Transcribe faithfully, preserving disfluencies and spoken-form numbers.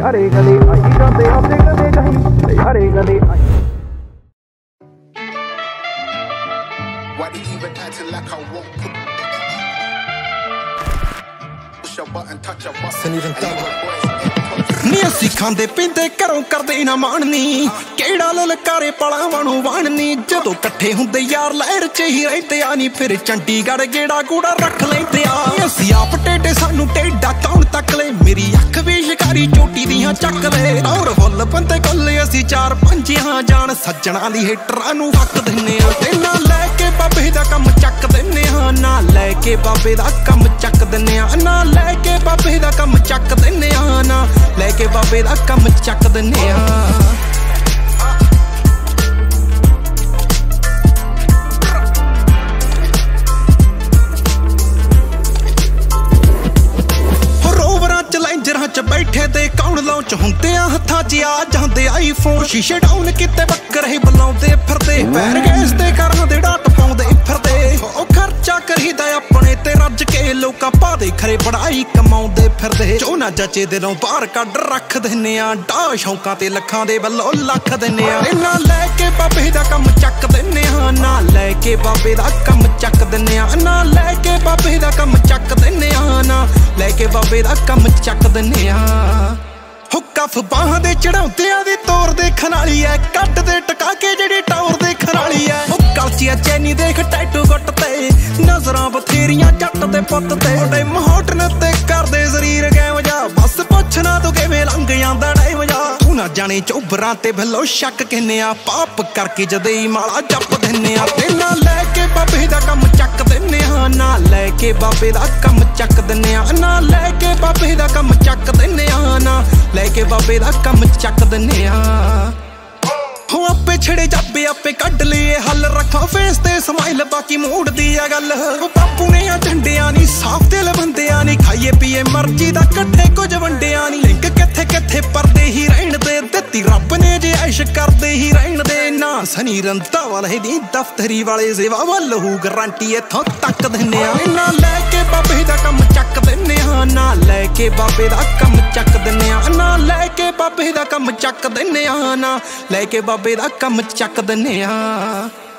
ਹਰੇ ਗਲੇ ਆਈ ਜਾਂਦੇ ਆਉਂਦੇ ਕਦੇ ਨਹੀਂ ਹਰੇ ਗਲੇ ਆਈ Why they even acting like I won't put push a button, touch a button, even ਨੀ ਅਸੀਂ ਖਾਂਦੇ ਪੀਂਦੇ ਘਰੋਂ ਕਰਦੇ ਨਾ ਮਾਣਨੀ ਕਿਹੜਾ ਲਲਕਾਰੇ ਪਲਾਂ ਵਾਣੂ ਵਾਣਨੀ ਜਦੋਂ ਇਕੱਠੇ ਹੁੰਦੇ ਯਾਰ ਲਹਿਰ ਚ ਹੀ ਰਹਿੰਦੇ ਆ ਨੀ ਫਿਰ ਚੰਡੀਗੜ੍ਹ ਗੇੜਾ ਗੂੜਾ ਰੱਖ ਲੈਂਦੇ ਆ ਅਸੀਂ ਆਪ ਟੇਡੇ ਸਾਨੂੰ ਟੇਡਾ ਕੌਣ ਤੱਕ ਲੈ ਮੇਰੀ ਅੱਖ ਵੀ ਸ਼ਿਕਾਰੀ ਚੋਟੀ ਦੀਆਂ ਚੱਕ ਲੈ ਔਰ ਫੁੱਲ ਬੰਦੇ ਕੋਲੇ ਅਸੀਂ ਚਾਰ ਪੰਜ ਹਾਂ ਜਾਣ ਸੱਜਣਾ ਦੀ ਹੀਟਰਾਂ ਨੂੰ ਵਕ ਦਿੰਨੇ ਆ ਤੇ ਨਾ ਲੈ ਕੇ ਬਾਬੇ ਦਾ ਕੰਮ ਚੱਕ ਦਿੰਨੇ ਆ ਨਾ ਲੈ ਕੇ ਬਾਬੇ ਦਾ ਕੰਮ ਚੱਕ ਦਿੰਨੇ ਆ ਨਾ ਲੈ ਕੇ ਬਾਬੇ ਦਾ ਕੰਮ ਚੱਕ ਦਿੰਨੇ ਆ ਨਾ ਲੈ ਕੇ ਬਾਬੇ ਦਾ ਕੰਮ ਚੱਕ ਦਿੰਨੇ ਆ ਰੋਵਰਾਂ ਚੈਲੰਜਰਾਂ ਚ ਬੈਠੇ ਤੇ ਕੌਣ ਲਾਂਚ ਹੁੰਦੇ ਆ ਹੱਥਾਂ 'ਚ ਆ ਜਾਂਦੇ ਆਈਫੋਨ ਸ਼ੀਸ਼ੇ ਡਾਊਨ ਕਿਤੇ ਬੱਕਰੇ ਬੁਲਾਉਂਦੇ ਫਿਰਦੇ ਪੈਰ ਗੈਸ ਤੇ ਘਰਾਂ ਦੇ ਡਾਟ ਪਾਉਂਦੇ ਫਿਰਦੇ ਉਹ ਖਰਚਾ ਕਰੀਦਾ ਆਪਣੇ ਤੇ ਰੱਜ ਕੇ ਲੋਕਾਂ ਪਾਦੇ ਖਰੇ ਪੜਾਈ ਕਮਾਉਂਦੇ ਫਿਰਦੇ ਜੋ ਨਾ ਜੱਚੇ ਦਿਲੋਂ ਬਾਹਰ ਕੱਢ ਰੱਖ ਦਿੰਨੇ ਆ ਡਾ ਸ਼ੌਂਕਾਂ ਤੇ ਲੱਖਾਂ ਦੇ ਵੱਲੋਂ ਲੱਖ ਦਿੰਨੇ ਆ ਨਾ ਲੈ ਕੇ ਬਾਬੇ ਦਾ ਕੰਮ ਚੱਕ ਦਿੰਨੇ ਆ ਨਾ ਲੈ ਕੇ ਬਾਬੇ ਦਾ ਕੰਮ ਚੱਕ ਦਿੰਨੇ ਆ ਨਾ ਲੈ ਕੇ ਬਾਬੇ ਦਾ ਕੰਮ ਚੱਕ ਦਿੰਨੇ ਆ ਨਾ ਲੈ ਕੇ ਬਾਬੇ ਦਾ ਕੰਮ ਚੱਕ ਦਿੰਨੇ ਆ ਹੁੱਕਫ ਬਾਹਾਂ ਦੇ ਚੜਾਉਂਦਿਆਂ ਦੀ ਤੋਰ ਦੇਖਣ ਵਾਲੀ ਐ ਕੱਟ ਦੇ ਟਕਾ ਕੇ ਜਿਹੜੀ ਟੌਰ ਦੇਖਣ ਵਾਲੀ ਐ ਉਹ ਕਲਚੀਆ ਚੈਨੀ ਦੇਖ ਟੈਟੂ ਗੁੱਟ ਤੇ ਨਜ਼ਰਾਂ ਬਥੇਰੀਆਂ ਜੱਟ ਦੇ ਪੁੱਤ ਤੇ ਉਹਦੇ ਮਹੋਟਨ ਤੇ ਕਰਦੇ ਸਰੀਰ ਗੈਮ ਜਾ ਬਸ ਪੁੱਛਣਾ ਤੂੰ ਕਿਵੇਂ ਲੰਘ ਜਾਂਦਾ ਟਾਈਮ ਜਾ ਤੂੰ ਨਾ ਜਾਣੇ ਚੋਬਰਾਂ ਤੇ ਭੱਲੋ ਸ਼ੱਕ ਕਿੰਨੇ ਆ ਪਾਪ ਕਰਕੇ ਜਦੇ ਹੀ ਮਾਲਾ ਜੱਪ ਦਿੰਨੇ ਆ ਤੇ ਨਾ ਲੈ ਕੇ ਬਾਬੇ ਦਾ ਕੰਮ ਚੱਕ ਦਿੰਨੇ ਆ ਨਾ ਲੈ ਕੇ ਬਾਬੇ ਦਾ ਕੰਮ ਚੱਕ ਦਿੰਨੇ ਆ ਨਾ ਲੈ ਕੇ ਬਾਬੇ ਦਾ ਕੰਮ ਚੱਕ ਦਿੰਨੇ ਆ ਨਾ ਲੈ ਕੇ ਬਾਬੇ ਦਾ ਕੰਮ ਚੱਕ ਦਿੰਨੇ ਆ ਹੋ ਆਪੇ ਛੜੇ ਜਾਬੇ ਆਪੇ ਕੱਢ ਲਈਏ ਹੱਲ ਰੱਖਾਂ ਫੇਸ ਤੇ ਸਮਾਈਲ ਬਾਕੀ ਮੂਡ ਦੀ ਆ ਗੱਲ ਉਹ ਬਾਪੂ ਨੇ ਆ ਝੰਡਿਆਂ ਨੀ ਸਾਫ ਦਿਲ ਬੰਦਿਆਂ ਨੀ ਖਾਈਏ ਪੀਏ ਮਰਜ਼ੀ ਦਾ ਇਕੱਠੇ ਕੁਝ ਵੰਡਿਆਂ ਨੀ ਲਿੰਕ ਕਿੱਥੇ ਕਿੱਥੇ ਪਰਦੇ ਹੀ ਰਹਿਣ ਦੇ ਦਿੱਤੀ ਰੱਬ ਨੇ ਜੇ ਐਸ਼ ਕਰਦੇ ਹੀ ਰਹਿਣ ਦੇ ਨਾ ਸਨੀ ਰੰਤਾ ਵਾਲੇ ਦੀ ਦਫ਼ਤਰੀ ਵਾਲੇ ਸੇਵਾ ਵੱਲ ਹੂ ਗਰੰਟੀ ਇੱਥੋਂ ਤੱਕ ਦਿੰਨੇ ਆ ਨਾ ਲੈ ਕੇ ਬਾਬੇ ਦਾ ਕੰਮ ਚੱਕ ਦਿੰਨੇ ਆ ਨਾ ਲੈ ਕੇ ਬਾਬੇ ਦਾ ਕੰਮ ਚੱਕ ਦਿੰਨੇ ਆ ਨਾ ਲੈ ਕੇ ਬਾਬੇ ਦਾ ਕੰਮ ਚੱਕ ਦਿੰਨੇ ਆ ਨਾ ਲੈ ਕੇ ਬਾਬੇ ਦਾ ਕੰਮ ਚੱਕ ਦਿੰਨੇ ਆ।